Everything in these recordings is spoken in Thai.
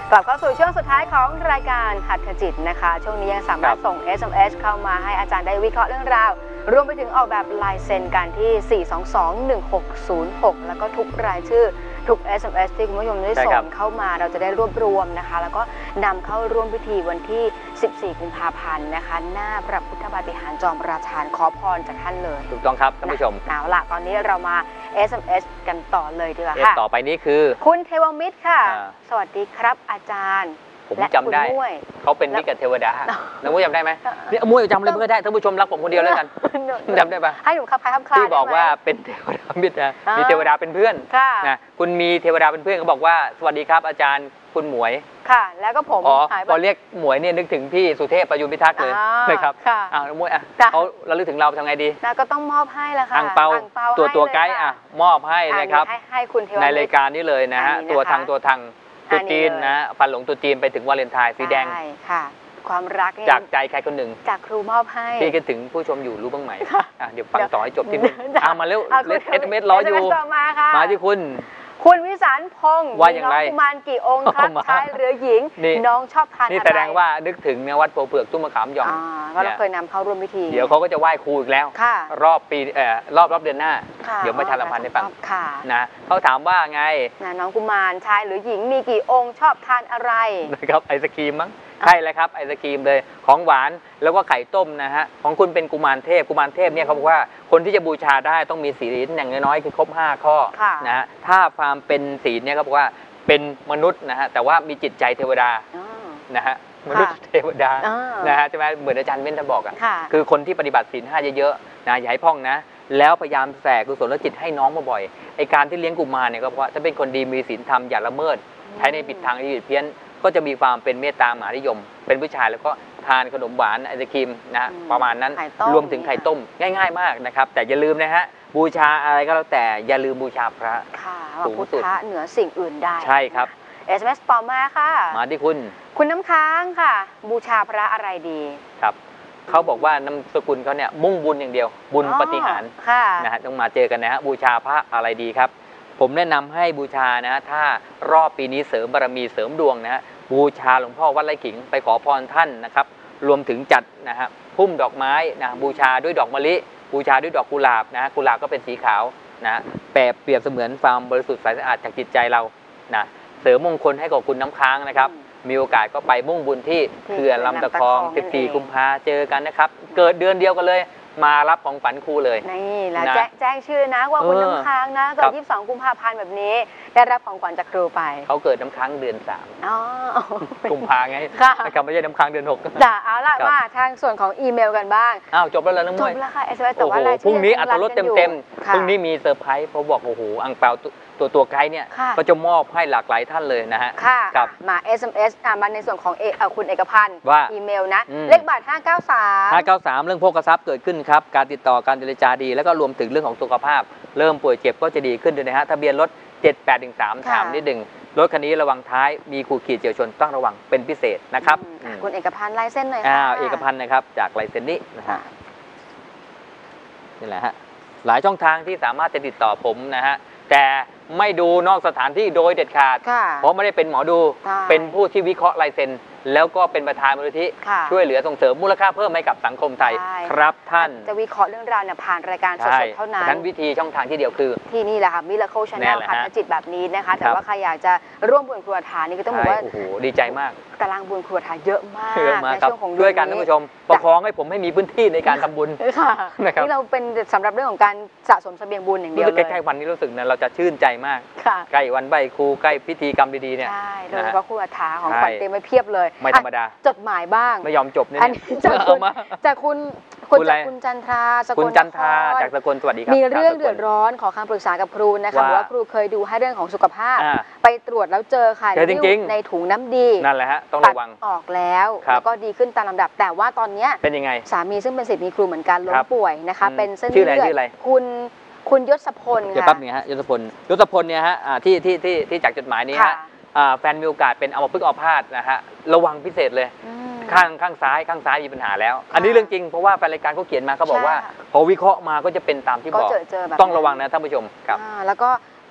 กลับเข้าสู่ช่วงสุดท้ายของรายการหัตถจิตนะคะช่วงนี้ยังสามารถส่ง SMS เข้ามาให้อาจารย์ได้วิเคราะห์เรื่องราวรวมไปถึงออกแบบลายเซ็นกันที่ 4221606 แล้วก็ทุกรายชื่อทุก SMS ที่คุณผู้ชมได้ส่งเข้ามาเราจะได้รวบรวมนะคะแล้วก็นำเข้าร่วมพิธีวันที่ 14 กุมภาพันธ์นะคะหน้าพระพุทธบาทวิหารจอมราชาขอพรจากท่านเลยถูกต้องครับท่านผู้ชมเอาล่ะตอนนี้เรามา SMS กันต่อเลยดีกว่าค่ะต่อไปนี้คือคุณเทวมิตรค่ะสวัสดีครับอาจารย์ผมจำได้เขาเป็นมิตรกับเทวดาน้องมุ้ยจำได้ไหมนี่มุ้ยจำเลยเพื่อได้ท่านผู้ชมรักผมคนเดียวแล้วกันจำได้ปะให้หนูขับคล้ายคลาที่บอกว่าเป็นเทวดามิตรนะมีเทวดาเป็นเพื่อนนะคุณมีเทวดาเป็นเพื่อนเขาบอกว่าสวัสดีครับอาจารย์คุณหมวยค่ะแล้วก็ผมพอเรียกหมวยเนี่ยนึกถึงพี่สุเทพประยุนพิทักษ์เลยนะครับมุ้ยเขาระลึกถึงเราทำไงดีก็ต้องมอบให้ละค่ะอังเปาตัวไกด์มอบให้นะครับให้คุณเทวดาในรายการนี้เลยนะฮะตัวทางตัวจีนนะฟันหลงตัวจีนไปถึงวาเลนไทน์สีแดงใช่ค่ะความรักจากใจใครคนหนึ่งจากครูมอบให้พี่คิดถึงผู้ชมอยู่รู้บ้างไหมเดี๋ยวฟังต่อให้จบที่นี่มาเร็วSMS รออยู่มาที่คุณวิสารพงศ์ว่าอย่างไรกุมารกี่องค์ครับชายหรือหญิงน้องชอบทานอะไรนี่แสดงว่านึกถึงวัดโพเผือกตุ้มมะขามหย่อมก็เราเคยนำเข้าร่วมพิธีเดี๋ยวเขาก็จะไหว้ครูอีกแล้วรอบปีรอบเดือนหน้าเดี๋ยวมาชาลพันธ์ให้ฟังนะเขาถามว่าไงน้องกุมารชายหรือหญิงมีกี่องค์ชอบทานอะไรนะครับไอศกรีมมั้งใช่เลยครับไอศกรีมเลยของหวานแล้วก็ไข่ต้มนะฮะของคุณเป็นกุมารเทพเนี่ยเขาบอกว่าคนที่จะบูชาได้ต้องมีศีลอย่างน้อยๆคือครบ5ข้อนะฮะถ้าความเป็นศีลเนี่ยเขาบอกว่าเป็นมนุษย์นะฮะแต่ว่ามีจิตใจเทวดานะฮะมนุษย์เทวดานะฮะใช่ไหมเหมือนอาจารย์เว้นท่านบอกอ่ะคือคนที่ปฏิบัติศีล5เยอะๆนะอย่าให้พ่องนะแล้วพยายามแสกกุศลจิตให้น้องบ่อยๆไอการที่เลี้ยงกุมารเนี่ยก็เพราะถ้าเป็นคนดีมีศีลธรรมอย่าละเมิดใช้ในผิดทางที่ผิดเพี้ยนก็จะมีความเป็นเมตตามหานิยมเป็นผู้ชายแล้วก็ทานขนมหวานไอศครีมนะประมาณนั้นรวมถึงไข่ต้มง่ายๆมากนะครับแต่อย่าลืมนะฮะบูชาอะไรก็แล้วแต่อย่าลืมบูชาพระสูงสุดเหนือสิ่งอื่นได้ใช่ครับ SMS ต่อมาค่ะมาที่คุณน้ำค้างค่ะบูชาพระอะไรดีครับเขาบอกว่านามสกุลเขาเนี่ยมุ่งบุญอย่างเดียวบุญปฏิหารนะฮะต้องมาเจอกันนะฮะบูชาพระอะไรดีครับผมแนะนำให้บูชานะถ้ารอบปีนี้เสริมบารมีเสริมดวงนะฮะบูชาหลวงพ่อวัดไร่ขิงไปขอพรท่านนะครับรวมถึงจัดนะฮะพุ่มดอกไม้นะบูชาด้วยดอกมะลิบูชาด้วยดอกกุหลาบนะกุหลาบก็เป็นสีขาวนะเปรียบเสมือนความบริสุทธิ์ใสสะอาดจากจิตใจเรานะเสริมมงคลให้กับคุณน้ำค้างนะครับมีโอกาสก็ไปมุ่งบุญที่เขื่อนลำตะคอง14 กุมภาเจอกันนะครับเกิดเดือนเดียวกันเลยมารับของฝันครูเลยนี่แล้วแจ้งชื่อนะว่าคุณน้ำค้างนะเกิด22 กุมภาพันธ์แบบนี้ได้รับของขวัญจากครูไปเขาเกิดน้ำค้างเดือน3กุมภาไงนะครับไม่ใช่น้ำค้างเดือน6 จ้ะเอาล่ะมาทางส่วนของอีเมลกันบ้างจบแล้วน้องมวยจบแล้วค่ะ SMS แต่ว่าพรุ่งนี้อัตรสเต็มพรุ่งนี้มีเซอร์ไพรส์เขาบอกโอ้โหอังเปาตัวไกด์เนี่ยก็จะมอบให้หลากหลายท่านเลยนะฮะค่ะมา SMS มาในส่วนของคุณเอกพันธ์อีเมลนะเลขบัตร 593เรื่องโภคทรัพย์เกิดขึ้นครับการติดต่อการเจรจาดีแล้วก็รวมถึงเรื่องของสุขภาพเริ่มป่วยเจ็บก็จะดีขึ้นด้วยนะฮะทะเบียนรถ7813ถามนิดหนึ่งรถคันนี้ระวังท้ายมีขูดขีดเฉียวชนต้องระวังเป็นพิเศษนะครับคุณเอกพันธ์ลายเส้นหน่อยค่ะเอกพันธ์นะครับจากลายเส้นนี้นะฮะนี่แหละฮะหลายช่องทางที่สามารถจะติดต่อผมนะฮะแต่ไม่ดูนอกสถานที่โดยเด็ดขาดเพราะไม่ได้เป็นหมอดูเป็นผู้ที่วิเคราะห์ลายเซ็นแล้วก็เป็นประธานมูลนิธิช่วยเหลือส่งเสริมมูลค่าเพิ่มให้กับสังคมไทยครับท่านจะวิเคราะห์เรื่องราวเนี่ยผ่านรายการสดๆเท่านั้นวิธีช่องทางที่เดียวคือที่นี่แหละค่ะMiracle Channel หัตถจิตแบบนี้นะคะแต่ว่าใครอยากจะร่วมบุญครัวทานนี่ก็ต้องบอกว่าโอ้โหดีใจมากตารางบุญครัวทานเยอะมากในช่วงของด้วยกันท่านผู้ชมประคองให้ผมให้มีพื้นที่ในการทำบุญค่ะนี่เราเป็นสำหรับเรื่องของการสะสมเสบียงบุญอย่างเดียวเลยใกล้ๆวันนี้รู้สึกนะเราจะชื่นใจมากใกล้วันใบครูใกล้พิธีกรรมดีๆเนี่ยใช่โดยเฉพาะครูอาถาของขวัญเต็มไปเพียบเลยไม่ธรรมดาจดหมายบ้างไม่ยอมจบนี่อันนี้จากคุณจันทราสกลจากสกลสวัสดีครับมีเรื่องเดือดร้อนขอคำปรึกษากับครูนะคะว่าครูเคยดูให้เรื่องของสุขภาพไปตรวจแล้วเจอค่ะในถุงน้ำดีนั่นแหละฮะต้องระวังออกแล้วก็ดีขึ้นตามลำดับแต่ว่าตอนนี้เป็นยังไงสามีซึ่งเป็นศิษย์มีครูเหมือนกันล้มป่วยนะคะเป็นเส้นเลือดคุณยศพลค่ะแป๊บนึงฮะยศพลเนี่ยฮะที่จากจดหมายนี้ฮะแฟนมีโอกาสเป็นอัมพฤกษ์อัมพาตนะฮะระวังพิเศษเลยข้างซ้ายมีปัญหาแล้วอันนี้เรื่องจริงเพราะว่าแฟนรายการเขาเขียนมาเขาบอกว่าพอวิเคราะห์มาก็จะเป็นตามที่บอกต้องระวังนะท่านผู้ชมครับแล้วก็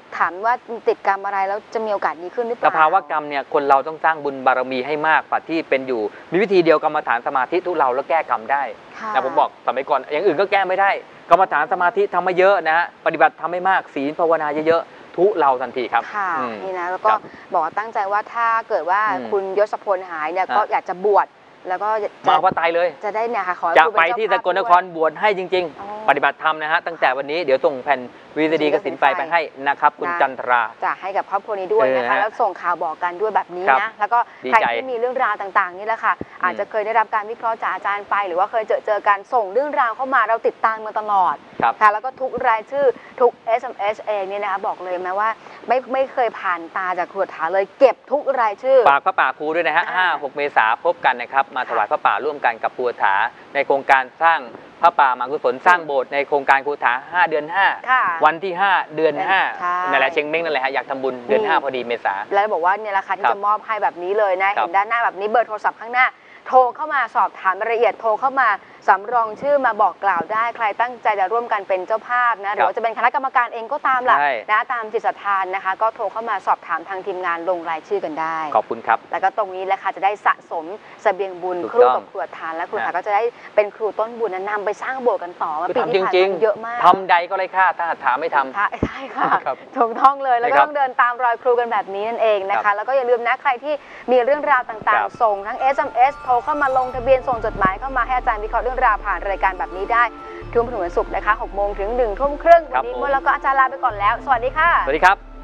ถามว่าติดกรรมอะไรแล้วจะมีโอกาสดีขึ้นหรือเปล่าสภาวะกรรมเนี่ยคนเราต้องสร้างบุญบารมีให้มากกว่าที่เป็นอยู่มีวิธีเดียวกรรมฐานสมาธิทุเราแล้วแก้กรรมได้แต่ผมบอกสมัยก่อนอย่างอื่นก็แก้ไม่ได้กรรมฐานสมาธิทำมาเยอะนะปฏิบัติทำให้มากศีลภาวนาเยอะๆทุเราทันทีครับค่ะนี่นะแล้วก็บอกตั้งใจว่าถ้าเกิดว่าคุณยศพลหายเนี่ยก็อยากจะบวชแล้วก็มาว่าตายเลยจะได้เนี่ยค่ะขอจะไปที่สกลนครบวชให้จริงๆปฏิบัติธรรมนะฮะตั้งแต่วันนี้เดี๋ยวส่งแผ่นVCD กสินไฟไปให้นะครับคุณจันทราจะให้กับครอบครัวนี้ด้วยนะคะแล้วส่งข่าวบอกกันด้วยแบบนี้นะแล้วก็ใครที่มีเรื่องราวต่างๆนี่แหละค่ะอาจจะเคยได้รับการวิเคราะห์จากอาจารย์ไปหรือว่าเคยเจอการส่งเรื่องราวเข้ามาเราติดตามมาตลอดค่ะแล้วก็ทุกรายชื่อทุก SMS เองเนี่ยนะคะบอกเลยแม้ว่าไม่เคยผ่านตาจากครูถาเลยเก็บทุกรายชื่อฝากพระป่าครูด้วยนะฮะ 5-6 เมษายนพบกันนะครับมาถวายพระป่าร่วมกันกับครูถาในโครงการสร้างพระป่ามหากุศลสร้างโบสถ์ในโครงการครูถา5 เดือน 5วันที่5เดือน5นั่นแหละเชงเม้งนั่นแหละฮะอยากทำบุญเดือน5พอดีเมษาแล้วบอกว่าเนี่ยราคาที่จะมอบให้แบบนี้เลยนะเห็นด้านหน้าแบบนี้เบอร์โทรศัพท์ข้างหน้าโทรเข้ามาสอบถามรายละเอียดโทรเข้ามาสำรองชื่อมาบอกกล่าวได้ใครตั้งใจจะร่วมกันเป็นเจ้าภาพนะหรือว่าจะเป็นคณะกรรมการเองก็ตามล่ะนะตามจิตศรัทธานะคะก็โทรเข้ามาสอบถามทางทีมงานลงรายชื่อกันได้ขอบคุณครับแล้วก็ตรงนี้แหละค่ะจะได้สะสมเสบียงบุญครูกับครูทานและครูทานก็จะได้เป็นครูต้นบุญนำไปสร้างโบสถ์กันต่อว่าปีที่ผ่านมาเยอะมากทำใดก็เลยค่าถ้าถาไม่ทำใช่ค่ะถูกต้องเลยแล้วก็ต้องเดินตามรอยครูกันแบบนี้นั่นเองนะคะแล้วก็อย่าลืมนะใครที่มีเรื่องราวต่างๆส่งทั้ง SMS โทรเข้ามาลงทะเบียนส่งจดหมายเข้ามาให้อาจารย์วิเคราะห์เรื่องราวผ่านรายการแบบนี้ได้ทุกวันศุกร์นะคะ 6 โมงถึง 1 ทุ่มครึ่งวันนี้มดแล้วก็อาจารย์ลาไปก่อนแล้วสวัสดีค่ะสวัสดีครับ